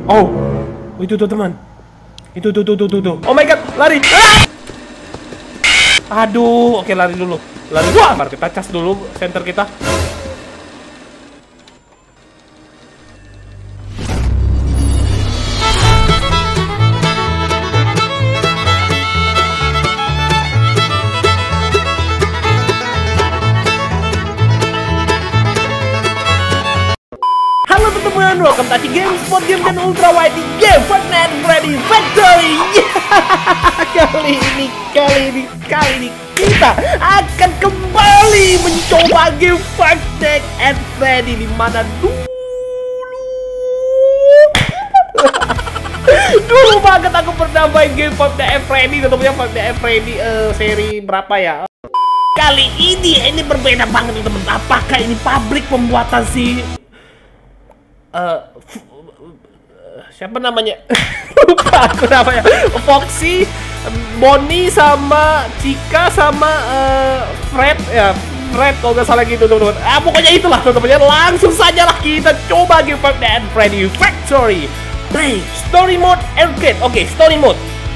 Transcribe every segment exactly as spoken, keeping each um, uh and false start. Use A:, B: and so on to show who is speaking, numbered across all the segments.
A: Oh, itu tuh teman. Itu tuh tuh tuh tuh tuh. Oh my god, lari. Ah! Aduh, oke lari dulu. Lari dulu. Mari kita cas dulu center kita. Halo teman-teman, welcome to Game Sport Game dan Ultra Wide di game Five Nights at Freddy's Factory. Kali ini, kali ini, kali ini kita akan kembali mencoba game Five Nights at Freddy's di mana dulu dulu banget aku pernah main game Five Nights at Freddy's, tentunya Five Nights at Freddy's uh, seri berapa ya? Kali ini ini berbeda banget teman-teman. Apakah ini pabrik pembuatan si Uh, siapa namanya? Lupa aku namanya. Foxy, Bonnie sama Chica sama uh, Fred ya. Fred kalau nggak salah gitu teman-teman. Ah pokoknya itulah teman-teman. Langsung saja lah kita coba game Five Nights at Freddy's Factory. Play Story Mode Arcade. Oke, okay, Story Mode.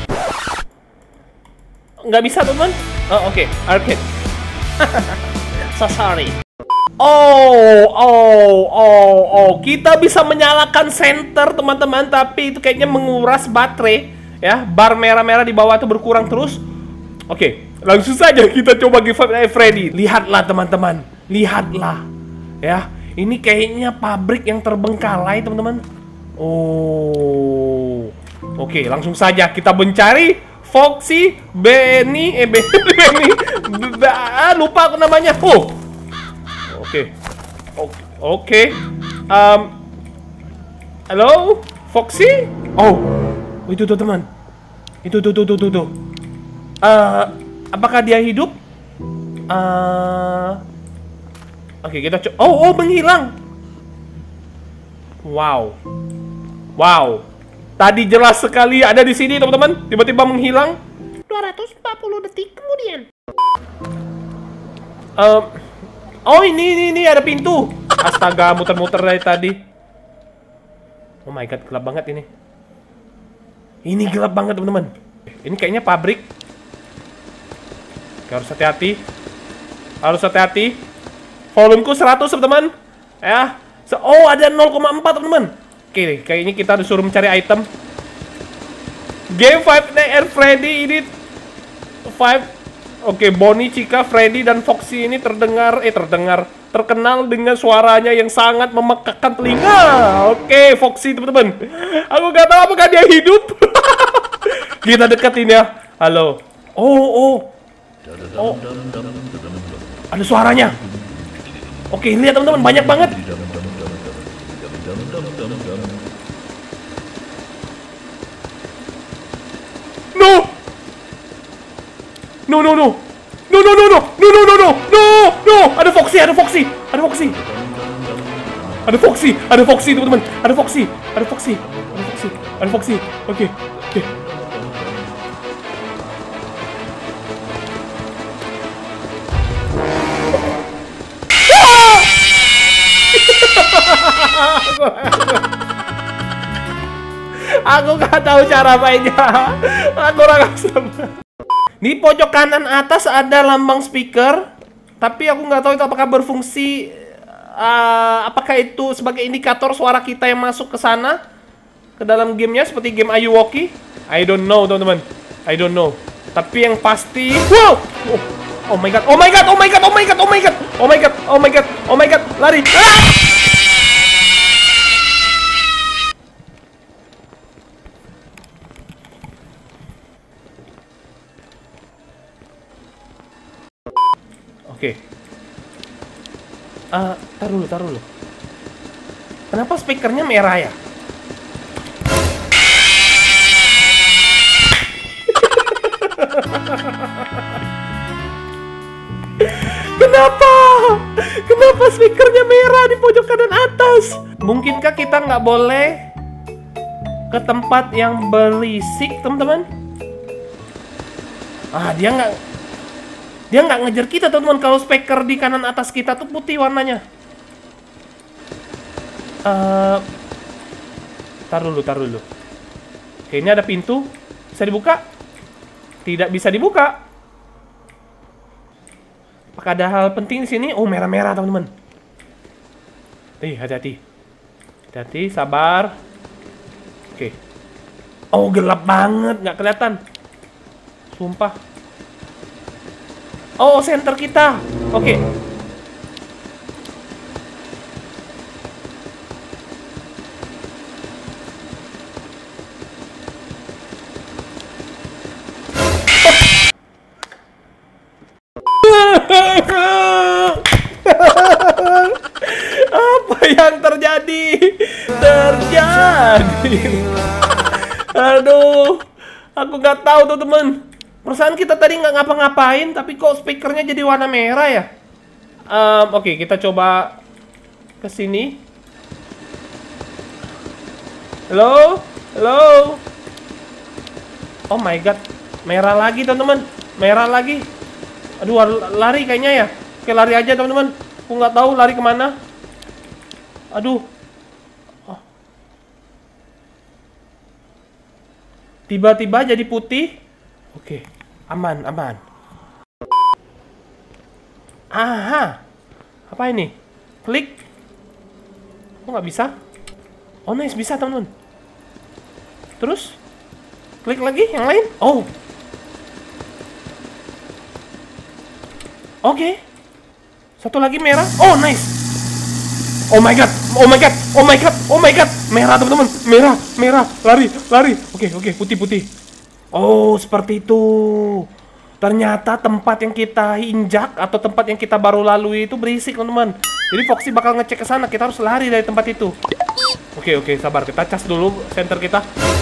A: Nggak bisa teman-teman? Oh oke, okay. Arcade. So sorry. Oh, oh, oh, oh, kita bisa menyalakan center teman-teman, tapi itu kayaknya menguras baterai ya. Bar merah-merah di bawah itu berkurang terus. Oke, langsung saja kita coba Game Five Nights at Freddy's. Lihatlah teman-teman, lihatlah ya. Ini kayaknya pabrik yang terbengkalai teman-teman. Oh, oke, langsung saja kita mencari Foxy, Benny, eh Benny, Benny, ah, lupa aku namanya. Oh. Oke, oke, oke. Um, halo, Foxy? Oh, itu tuh teman. Itu tuh tuh tuh tuh tuh. Uh, apakah dia hidup? Uh, oke, kita coba. Oh, oh, menghilang. Wow, wow. Tadi jelas sekali ada di sini teman-teman. Tiba-tiba menghilang. dua ratus empat puluh detik kemudian. Um, Oh ini, ini, ini ada pintu. Astaga, muter-muter dari tadi. Oh my god, gelap banget ini. Ini gelap banget teman-teman. Ini kayaknya pabrik. Oke, harus hati-hati. Harus hati-hati. Volumeku seratus teman-teman. Ya. Oh ada nol koma empat teman-teman. Oke, kayaknya kita disuruh mencari item. Game Five Nights at Freddy's ini Five. Oke, Bonnie, Chica, Freddy, dan Foxy ini terdengar, eh terdengar, terkenal dengan suaranya yang sangat memekakkan telinga. Oke, Foxy teman-teman. Aku gak tahu apakah dia hidup. Kita deketin ya. Halo. Oh, oh. Oh. Ada suaranya. Oke, lihat teman-teman, banyak banget. No. No no no. No no no no. No no no no. No no. Ada Foxy, ada Foxy. Ada Foxy. Ada Foxy, ada Foxy teman-teman. Ada Foxy. Ada Foxy. Ada Foxy. Ada Foxy. Oke. Oke. Aku gak tahu cara mainnya. Aku orang asam. Di pojok kanan atas ada lambang speaker, tapi aku nggak tahu itu apakah berfungsi, uh, apakah itu sebagai indikator suara kita yang masuk ke sana, ke dalam gamenya seperti game Are You Walkie? I don't know teman-teman, I don't know. Tapi yang pasti, wow, oh, oh my god, oh my god, oh my god, oh my god, oh my god, oh my god, oh my god, oh my god, lari. Ah! Oke. Okay. Uh, taruh dulu, taruh dulu. Kenapa speakernya merah ya? Kenapa? Kenapa speakernya merah di pojok kanan atas? Mungkinkah kita nggak boleh ke tempat yang berisik, teman-teman? Ah, dia nggak... Dia nggak ngejar kita teman-teman. Kalau speaker di kanan atas kita tuh putih warnanya. Uh, Taruh dulu, taruh dulu. Oke, ini ada pintu. Bisa dibuka? Tidak bisa dibuka. Apakah ada hal penting di sini? Oh, merah-merah, teman-teman. Eh, hati-hati. Hati-hati, sabar. Oke. Oh, gelap banget, nggak kelihatan. Sumpah. Oh, center kita. Oke. Apa yang terjadi? Terjadi. Aduh, aku nggak tahu tuh teman. Perasaan kita tadi nggak ngapa-ngapain, tapi kok speakernya jadi warna merah ya? Um, Oke, okay, kita coba ke sini. Halo, halo. Oh my god, merah lagi teman-teman, merah lagi. Aduh, lari kayaknya ya. Oke, lari aja teman-teman. Aku nggak tahu lari kemana. Aduh. Oh. Tiba-tiba jadi putih. Oke, aman, aman. Aha. Apa ini? Klik. Kok nggak bisa? Oh, nice, bisa teman-teman. Terus klik lagi yang lain. Oh. Oke. Satu lagi merah. Oh, nice. Oh my god. Oh my god. Oh my god. Oh my god. Merah, teman-teman. Merah, merah. Lari, lari. Oke, oke, putih-putih. Oh, seperti itu. Ternyata tempat yang kita injak atau tempat yang kita baru lalui itu berisik, teman-teman. Jadi Foxy bakal ngecek ke sana. Kita harus lari dari tempat itu. Oke, oke, sabar. Kita cas dulu center kita.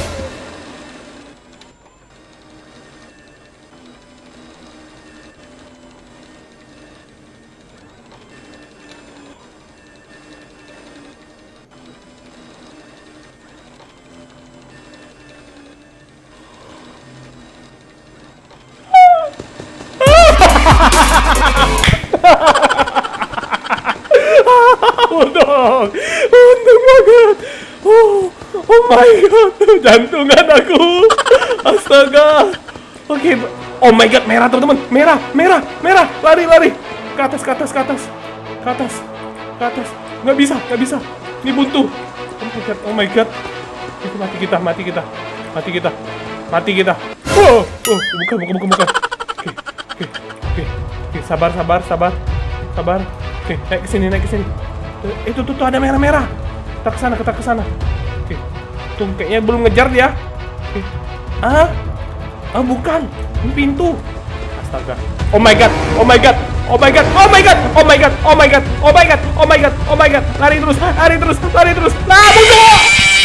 A: Untung, untung banget. Oh, oh my god, jantungan aku. Astaga. Oke, oh my god, merah teman-teman, merah, merah, merah. Lari, lari. Ke atas, ke atas, ke atas, ke atas, ke atas. Nggak bisa, nggak bisa. Ini buntu. Oh my god, oh my god. Itu mati kita, mati kita, mati kita, mati kita. Oh, oh, bukan, bukan, bukan, bukan. Oke, oke, oke, oke. Sabar, sabar, sabar, sabar. Oke, naik ke sini, naik ke sini. Itu tuh, tuh ada merah-merah. Kita ke sana, kita ke sana. Oke. Tuh kayaknya belum ngejar dia. Oke. Ah? Ah, bukan. Ini pintu. Astaga. Oh my god. Oh my god. Oh my god. Oh my god. Oh my god. Oh my god. Oh my god. Oh my god. Oh my god. Lari terus. Lari terus. Lari terus. Lah, musuh.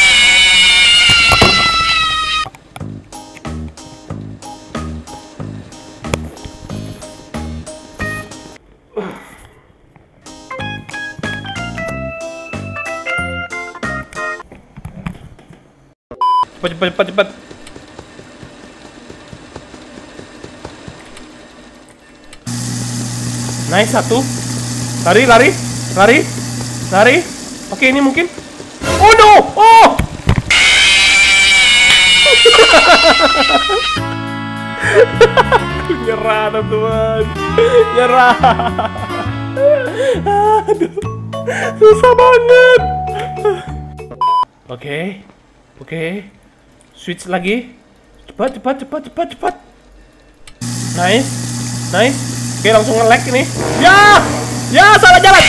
A: Cepat, cepat, cepat, cepat. Nice, satu. Lari, lari, lari, lari. Oke, ini mungkin. Oh no! Oh! Nyerah, teman-teman. Nyerah. Aduh, susah banget. Oke, oke. Switch lagi. Cepat, cepat, cepat, cepat, cepat. Nice, nice. Oke, langsung nge-lag ini. Ya, ya salah jalan.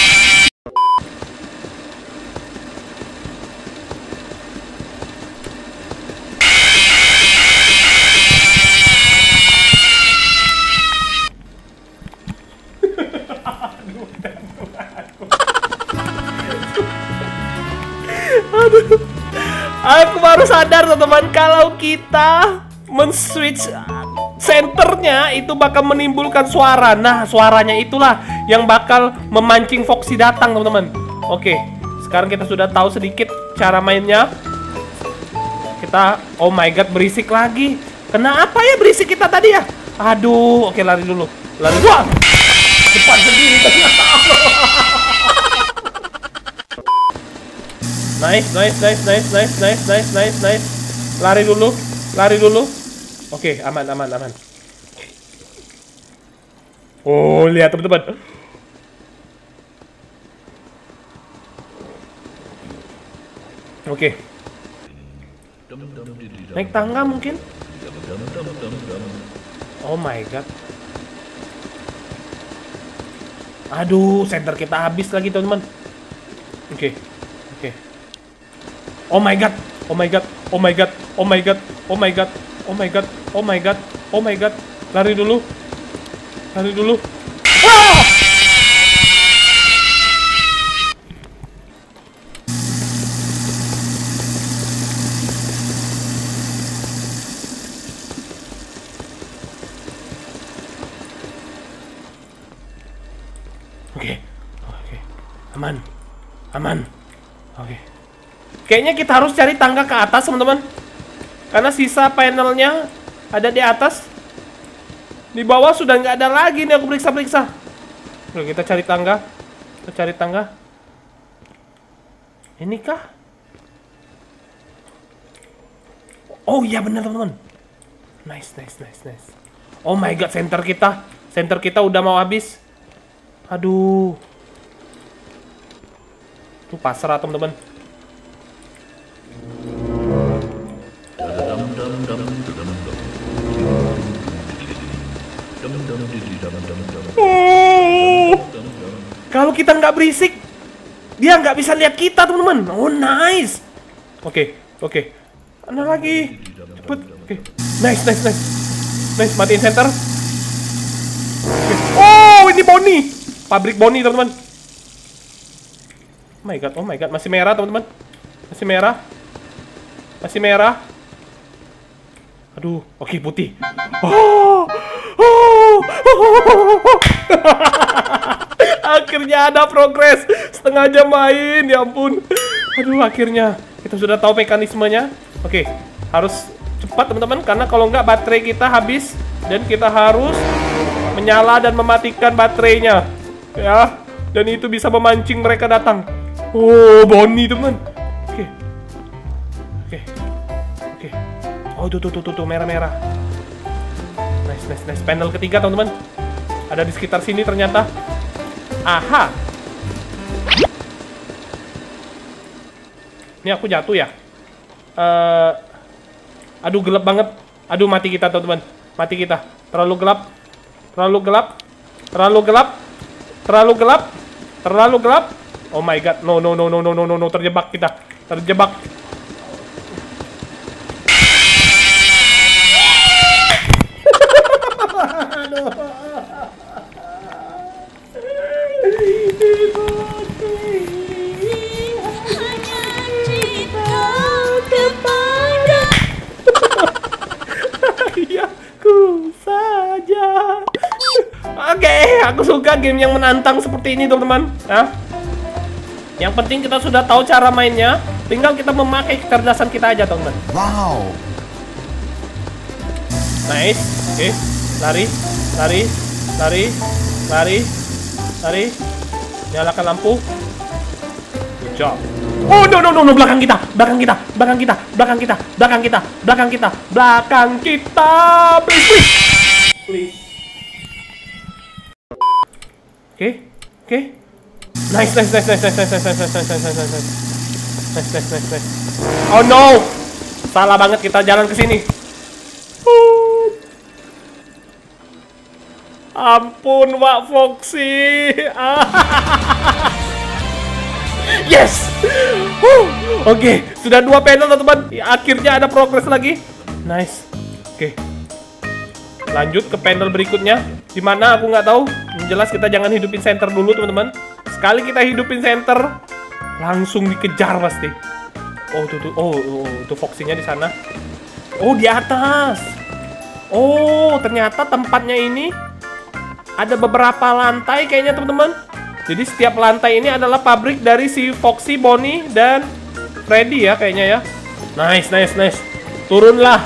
A: Aduh. Aku baru sadar teman-teman kalau kita men-switch senternya itu bakal menimbulkan suara. Nah, suaranya itulah yang bakal memancing Foxy datang, teman-teman. Oke, sekarang kita sudah tahu sedikit cara mainnya. Kita, oh my god, berisik lagi. Kenapa ya berisik kita tadi ya? Aduh, oke, lari dulu. Lari dulu. Depan sendiri ternyata. Nice, nice, nice, nice, nice, nice, nice, nice, nice. Lari dulu, lari dulu. Oke, aman, aman, aman. Oh, lihat teman-teman. Oke. Naik tangga mungkin? Oh my god. Aduh, center kita habis lagi teman-teman. Oke, oke. Oh my god, oh my god, oh my god, oh my god, oh my god, oh my god, oh my god, oh my god. Lari dulu, lari dulu. Ah! Oke, oke, aman, aman, oke. Kayaknya kita harus cari tangga ke atas, teman-teman. Karena sisa panelnya ada di atas. Di bawah sudah nggak ada lagi nih, aku periksa-periksa. Oke, kita cari tangga. Kita cari tangga. Ini kah? Oh iya benar, teman-teman. Nice, nice, nice, nice. Oh my god, center kita. Center kita udah mau habis. Aduh. Tuh pasrah, teman-teman. Oh. Kalau kita nggak berisik, dia nggak bisa lihat kita, teman-teman. Oh, nice. Oke, oke. Ada lagi. Cepet. Oke. Nice, nice, nice. Nice, matiin center. Okay. Oh, ini Bonnie. Pabrik Bonnie, teman-teman. Oh my god, oh my god, masih merah, teman-teman. Masih merah. Masih merah. Aduh, oke, okay, putih. Oh. Oh. Oh. Akhirnya ada progres. Setengah jam main, ya ampun. Aduh, akhirnya kita sudah tahu mekanismenya. Oke, okay, harus cepat, teman-teman, karena kalau nggak baterai kita habis dan kita harus menyala dan mematikan baterainya. Ya, dan itu bisa memancing mereka datang. Oh, Bonnie, teman. Oke. Oke. Oke. Oh, tuh, tuh, tuh, tuh, tuh, merah-merah. Nice, nice, nice. Panel ketiga, teman-teman. Ada di sekitar sini ternyata. Aha. Ini aku jatuh ya? Uh, aduh, gelap banget. Aduh, mati kita, teman-teman. Mati kita. Terlalu gelap. Terlalu gelap. Terlalu gelap. Terlalu gelap. Terlalu gelap. Oh my god. No, no, no, no, no, no, no, no. Terjebak kita. Terjebak. Oke, okay, aku suka game yang menantang seperti ini, teman-teman. Nah, yang penting kita sudah tahu cara mainnya, tinggal kita memakai kecerdasan kita aja, teman-teman.
B: Wow.
A: Nice. Oke, okay. Lari, lari, lari, lari, lari. Nyalakan lampu. Good job. Oh no no no no, belakang kita, belakang kita, belakang kita, belakang kita, belakang kita, belakang kita, belakang kita. Please, please, please. Oke, oke. Nice, nice, nice, nice, nice, nice, nice, nice, nice, nice, nice, nice, nice, nice, nice, nice. Oh no, salah banget kita jalan ke sini. Ampun, Pak Foxy. Yes. Oke, okay, sudah dua panel, teman-teman. Akhirnya ada progres lagi. Nice. Oke. Okay. Lanjut ke panel berikutnya. Di mana aku nggak tahu. Yang jelas kita jangan hidupin center dulu, teman-teman. Sekali kita hidupin center, langsung dikejar pasti. Oh, tuh tuh. Oh, oh, tuh Foxy-nya di sana. Oh, di atas. Oh, ternyata tempatnya ini ada beberapa lantai kayaknya, teman-teman. Jadi setiap lantai ini adalah pabrik dari si Foxy, Bonnie, dan Freddy ya kayaknya ya. Nice, nice, nice. Turunlah.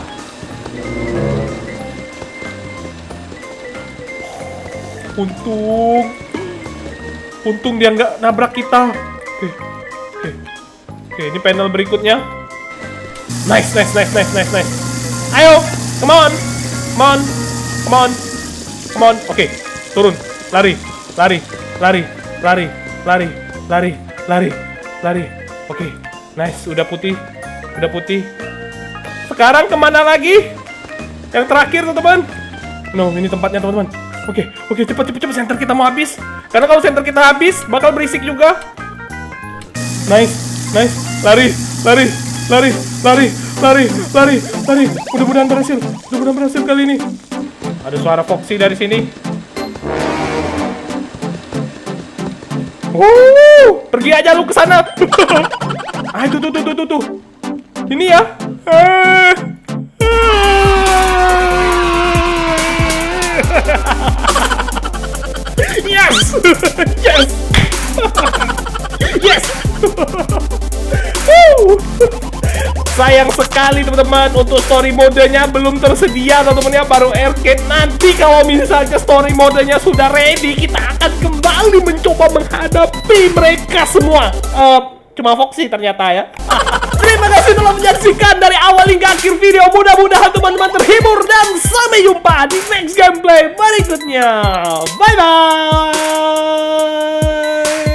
A: Untung. Untung dia nggak nabrak kita. Oke, oke, Oke, ini panel berikutnya. Nice, nice, nice, nice, nice, nice. Ayo, come on, come on, come on, come on. Oke, turun, lari, lari, lari, lari, lari, lari, lari, lari. Oke, nice, udah putih, udah putih. Sekarang kemana lagi? Yang terakhir, teman-teman. No, ini tempatnya, teman-teman. Oke, oke, cepet, cepet, cepet. Center kita mau habis. Karena kalau center kita habis, bakal berisik juga. Nice, nice. Lari, lari, lari, lari, lari, lari, lari. Mudah-mudahan berhasil. Mudah-mudahan berhasil kali ini. Ada suara Foxy dari sini. Wuh, pergi aja lu ke sana. Ah, tuh, tuh, tuh, tuh, tuh, tuh. Ini ya. Yes, yes, yes. Sayang sekali teman-teman, untuk story modenya belum tersedia teman-teman ya, baru arcade. Nanti kalau misalnya story modenya sudah ready, kita akan kembali mencoba menghadapi mereka semua. uh, Cuma Foxy ternyata ya. Terima kasih telah menyaksikan dari awal hingga akhir video. Mudah-mudahan teman-teman terhibur dan sampai jumpa di next gameplay berikutnya. Bye bye.